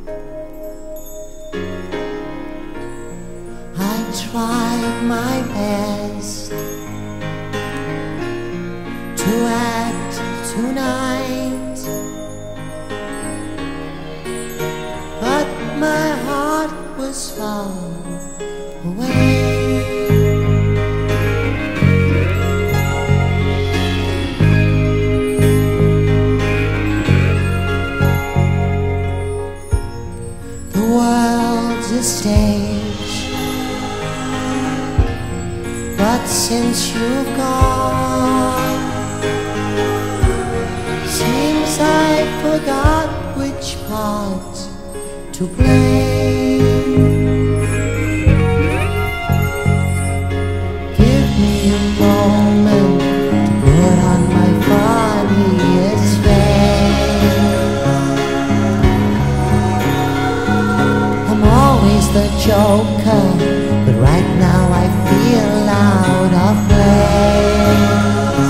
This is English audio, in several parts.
I tried my best to act tonight, but my heart was far away. The world's a stage, but since you've gone, seems I forgot which part to play. Give me a moment to put on my funniest face. I'm always the joker, but right now I feel out of place.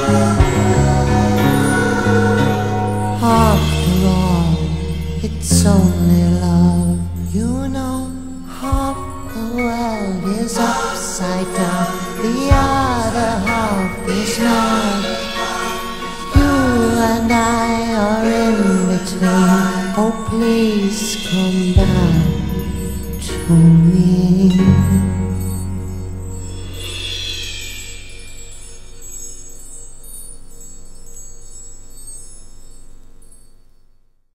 After all, it's only love, you know. Half the world is upside down, the other half is not. You and I are in between. Oh, please come back to me.